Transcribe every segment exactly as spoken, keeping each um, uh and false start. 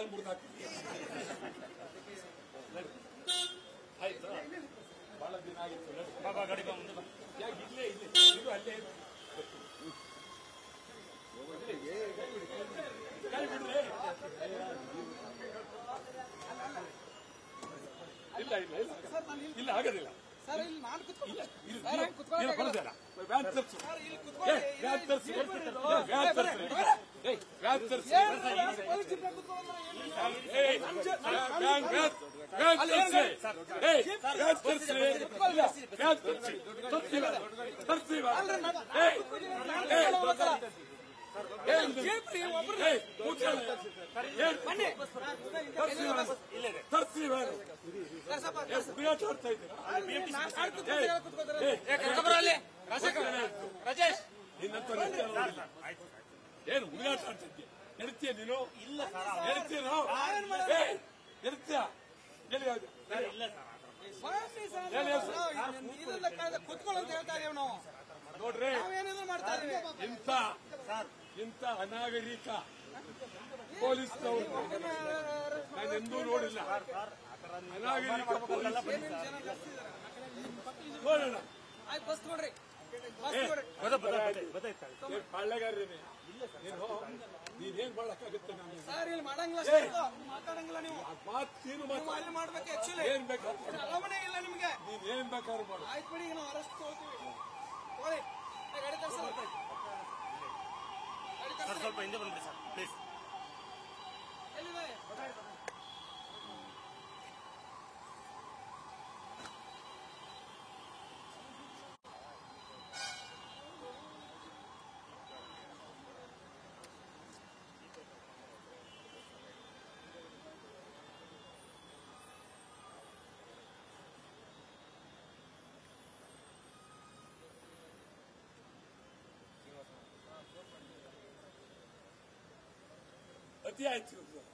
ಮುರಿದಾಕ್ತೀವಿ. ಆಯ್ತಾ? ಬಹಳ ದಿನ ಆಗಿತ್ತು. ಬಾಬಾ ಗಾಡಿ ಬಾ ಮುಂದೆ ಬಾ. ಯಾಕೆ ಇಲ್ಲೇ ಇಲ್ಲೇ ಇದು ಅಲ್ಲೇ ಕೈ ಬಿಡ್ರೆ ಇಲ್ಲ ಇಲ್ಲ ಇಲ್ಲ ಇಲ್ಲ ಆಗೋದಿಲ್ಲ. ಬರೋದಿಲ್ಲ ವ್ಯಾನ್ ತರಿಸು ವ್ಯಾನ್ ತರಿಸಿ ವ್ಯಾನ್ ತರಿಸಿ ವ್ಯಾನ್ ತರಿಸಿ ವ್ಯಾನ್ ಏನು ಹುಡುಗಾಟ ಆಡ್ತಿದ್ದೆ ನಡೀತೀಯ ನೀನು? ಇಲ್ಲ ನಡೀತೀಯ ನಾವು ನಡೀತೀಯ ನೋಡ್ರಿ, ಇಂಥ ಇಂಥ ಅನಾಗರಿಕ ಪೊಲೀಸ್ನವರು ನಾನೆಂದೂ ನೋಡಿಲ್ಲ. ಅನಾಗರಿಕ ಪೊಲೀಸ್ ನೋಡೋಣ. ಪಾಳ್ಯಗಾರನೇ ನೀನೇನ್ ಮಾಡಕ್ಕಾಗುತ್ತೆ? ನಾನು ಮಾತೇನು ಮಾಡ್ಬೇಕು. ಏನ್ ಬೇಕಾದ್ರೂ ನೀನೇನ್ ಬೇಕಾದ್ರೂ ಮಾಡು. ಸ್ವಲ್ಪ ಹಿಂದೆ ಬಂದ್ಬಿಡಿ ಸರ್ ಪ್ಲೀಸ್. ಅತಿ ಆಯ್ತು.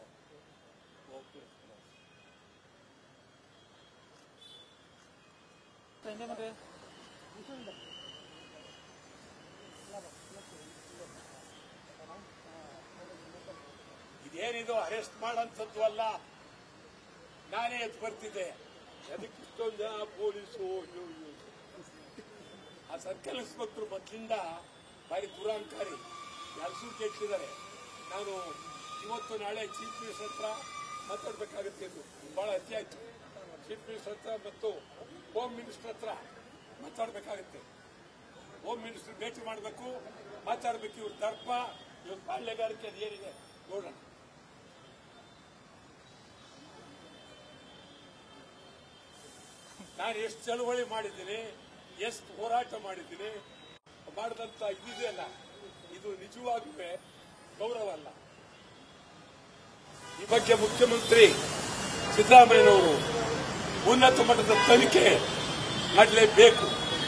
ಇದೇನಿದು ಅರೆಸ್ಟ್ ಮಾಡಂಥದ್ದು ಅಲ್ಲ. ನಾನೇ ಎದ್ದು ಬರ್ತಿದ್ದೆ. ಅದಕ್ಕೆ ಇಷ್ಟೊಂದು ಜನ ಪೊಲೀಸು ಆ ಸರ್ಕಲ್ ಇನ್ಸ್ಪೆಕ್ಟರ್ ಮೊದಲಿಂದ ಭಾರಿ ದುರಾಂಕಾರಿ ಕೆಲಸ ಕೇಳ್ತಿದ್ದಾರೆ. ನಾನು ಇವತ್ತು ನಾಳೆ ಚೀಫ್ ಮಿನಿಸ್ಟರ್ ಹತ್ರ ಮಾತಾಡ್ಬೇಕಾಗುತ್ತೆ. ಇದು ಬಹಳ ಅತಿ ಆಯ್ತು. ಚೀಫ್ ಮಿನಿಸ್ಟರ್ ಹತ್ರ ಮತ್ತು ಹೋಮ್ ಮಿನಿಸ್ಟರ್ ಹತ್ರ ಮಾತಾಡ್ಬೇಕಾಗುತ್ತೆ. ಹೋಮ್ ಮಿನಿಸ್ಟರ್ ಭೇಟಿ ಮಾಡಬೇಕು, ಮಾತಾಡ್ಬೇಕು. ಇವ್ರ ದರ್ಪ ಇವ್ರ ಪಾಳ್ಯಗಾರಿಕೆ ಅದು ಏನಿದೆ ನೋಡೋಣ. ನಾನು ಎಷ್ಟು ಚಳವಳಿ ಮಾಡಿದ್ದೀನಿ, ಎಷ್ಟು ಹೋರಾಟ ಮಾಡಿದ್ದೀನಿ. ಮಾಡಿದಂತ ಇದೆಯಲ್ಲ, ಇದು ನಿಜವಾಗೂ ಗೌರವ ಅಲ್ಲ. ಈ ಬಗ್ಗೆ ಮುಖ್ಯಮಂತ್ರಿ ಸಿದ್ದರಾಮಯ್ಯನವರು ಉನ್ನತ ಮಟ್ಟದ ತನಿಖೆ ಮಾಡಲೇಬೇಕು.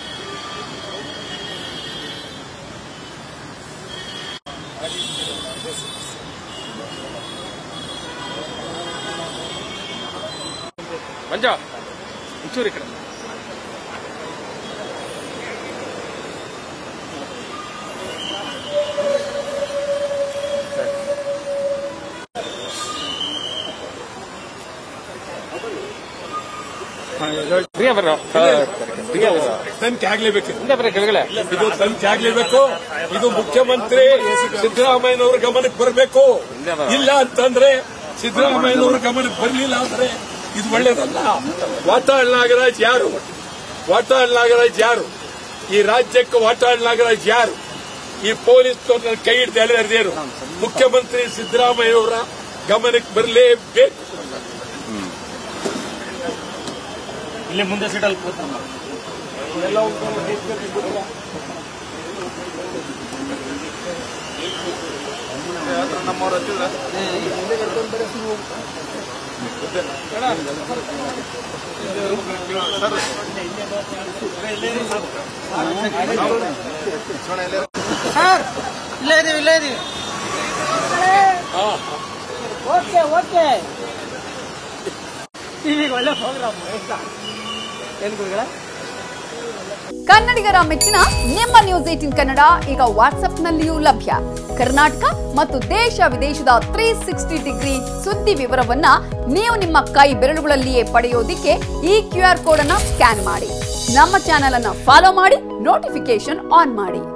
ಮಂಜ ಒಂಚೂರು ಈ ಕಡೆ. ತನಿಖೆ ಆಗ್ಲೇಬೇಕು. ಇದು ತನಿಖೆ ಆಗ್ಲೇಬೇಕು. ಇದು ಮುಖ್ಯಮಂತ್ರಿ ಸಿದ್ದರಾಮಯ್ಯನವರ ಗಮನಕ್ಕೆ ಬರಬೇಕು. ಇಲ್ಲ ಅಂತಂದ್ರೆ ಸಿದ್ದರಾಮಯ್ಯನವರ ಗಮನಕ್ಕೆ ಬರಲಿಲ್ಲ ಅಂದ್ರೆ ಇದು ಒಳ್ಳೇದಲ್ಲ. ವಾಟಾಳ್ ನಾಗರಾಜ್ ಯಾರು? ವಾಟಾಳ್ ನಾಗರಾಜ್ ಯಾರು? ಈ ರಾಜ್ಯಕ್ಕೆ ವಾಟಾಳ್ ನಾಗರಾಜ್ ಯಾರು? ಈ ಪೊಲೀಸ್ ಕೈ ಹಿಡಿದು ಎಳೆದೇನು? ಮುಖ್ಯಮಂತ್ರಿ ಸಿದ್ದರಾಮಯ್ಯನವರ ಗಮನಕ್ಕೆ ಬರಲೇಬೇಕು. ಇಲ್ಲೇ ಮುಂದೆ ಸೀಟಲ್ಲಿ ಎಲ್ಲ ನಮ್ಮವ್ರು ಹಚ್ಚಿದ್ರ ಸರ್ ಇಲ್ಲೇ ಇದೀವಿ ಇಲ್ಲೇ ಇದೀವಿ. ಓಕೆ ಓಕೆ ಟಿವಿಗೆ ಒಳ್ಳೆ ಪ್ರೋಗ್ರಾಮ್ ಏನು ಗುರುಗಳ ಕನ್ನಡಿಗರ ಮೆಚ್ಚಿನ ನಿಮ್ಮ ನ್ಯೂಸ್ ಏಟೀನ್ ಕನ್ನಡ ಈಗ ವಾಟ್ಸ್ಆಪ್ನಲ್ಲಿಯೂ ಲಭ್ಯ. ಕರ್ನಾಟಕ ಮತ್ತು ದೇಶ ವಿದೇಶದ ತ್ರೀ ಸಿಕ್ಸ್ಟಿ ಡಿಗ್ರಿ ಸುದ್ದಿ ವಿವರವನ್ನ ನೀವು ನಿಮ್ಮ ಕೈ ಬೆರಳುಗಳಲ್ಲಿಯೇ ಪಡೆಯೋದಿಕ್ಕೆ ಈ ಕ್ಯೂ ಆರ್ ಕೋಡ್ ಅನ್ನ ಸ್ಕ್ಯಾನ್ ಮಾಡಿ. ನಮ್ಮ ಚಾನೆಲ್ ಅನ್ನ ಫಾಲೋ ಮಾಡಿ, ನೋಟಿಫಿಕೇಶನ್ ಆನ್ ಮಾಡಿ.